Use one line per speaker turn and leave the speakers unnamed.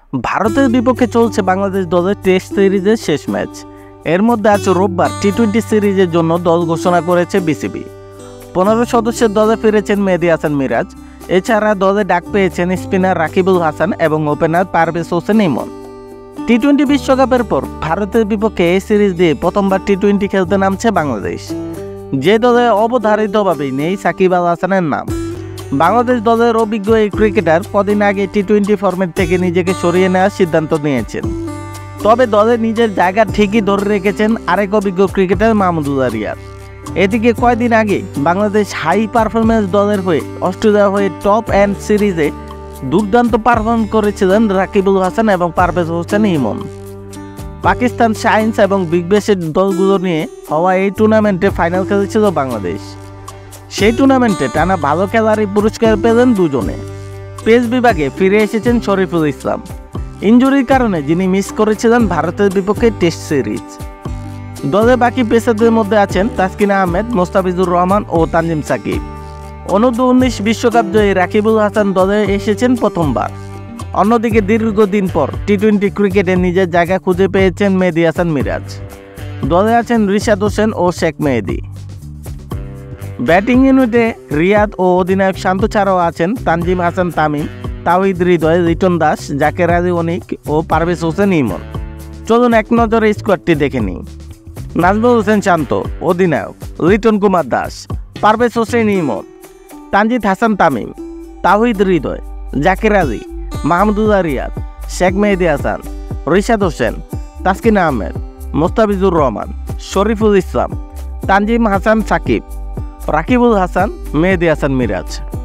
ভারতের বিপক্ষে চলছে বাংলাদেশ দলের টেস্ট সিরিজের শেষ ম্যাচ। এর মধ্যে আজ রোববার টি-20 সিরিজের জন্য দল ঘোষণা করেছে বিসিবি। 15 সদস্যের দলে ফিরেছেন মেহেদী হাসান মিরাজ। এছাড়া দলে ডাক পেয়েছেন স্পিনার রাকিবুল হাসান এবং ওপেনার পারভেজ হোসেন ইমন। টি-20 বিশ্বকাপের পর ভারতের বিপক্ষে এই সিরিজ দিয়ে প্রথমবার টি-20 খেলতে নামছে বাংলাদেশ। যে দলে অবধারিতভাবেই নেই সাকিব আল হাসানের নাম। বাংলাদেশ দলের অভিজ্ঞ এই ক্রিকেটার কদিন আগে টি-20 ফরম্যাট থেকে নিজেকে সরিয়ে নেওয়ার সিদ্ধান্ত নিয়েছেন। তবে দলে নিজের জায়গা ঠিকই ধরে রেখেছেন আরেক অভিজ্ঞ ক্রিকেটার মাহমুদুল্লাহ রিয়াদ। এদিকে কয়েকদিন আগে বাংলাদেশ হাই পারফরম্যান্স দলের হয়ে অস্ট্রেলিয়া হয়ে টপ এন্ড সিরিজে দুর্দান্ত পারফর্ম করেছিলেন রাকিবুল হাসান এবং পারভেজ হোসেন ইমন। পাকিস্তান শাইন্স এবং বিগ ব্যাশের দলগুলো নিয়ে হওয়া এই টুর্নামেন্টে ফাইনাল খেলেছিল বাংলাদেশ। সেই টুর্নামেন্টে টানা ভালো খেলারই পুরস্কার পেলেন দুজনে। পেস বিভাগে ফিরে এসেছেন শরীফুল ইসলাম। ইনজুরির কারণে যিনি মিস করেছিলেন ভারতের বিপক্ষে টেস্ট সিরিজ। দলে বাকি পেসারদের মধ্যে আছেন তাসকিন আহমেদ, মোস্তাফিজুর রহমান ও তানজিম সাকিব। অনূর্ধ্ব-19 বিশ্বকাপ জয়ী রাকিবুল হাসান দলে এসেছেন প্রথমবার। অন্যদিকে দীর্ঘদিন পর টি-20 ক্রিকেটে নিজের জায়গা খুঁজে পেয়েছেন মেহেদী হাসান মিরাজ। দলে আছেন রিশাদ হোসেন ও শেখ মেহেদী। ব্যাটিং ইউনিটে রিয়াদ ও অধিনায়ক শান্ত ছাড়াও আছেন তানজিম হাসান তামিম, তাওহিদ হৃদয়, লিটন দাস, জাকের আলী অনিক ও পারভেজ হোসেন ইমন। চলুন এক নজরে স্কোয়াডটি দেখে নিই। নাজমুল হোসেন শান্ত অধিনায়ক, লিটন কুমার দাস, পারভেজ হোসেন ইমন, তানজিদ হাসান তামিম, তাওহিদ হৃদয়, জাকের আলী, মাহমুদুল্লাহ রিয়াদ, শেখ মেহেদী হাসান, রিশাদ হোসেন, তাসকিন আহমেদ, মোস্তাফিজুর রহমান, শরীফুল ইসলাম, তানজিম হাসান সাকিব, রাকিবুল হাসান, মেহেদী হাসান মিরাজ।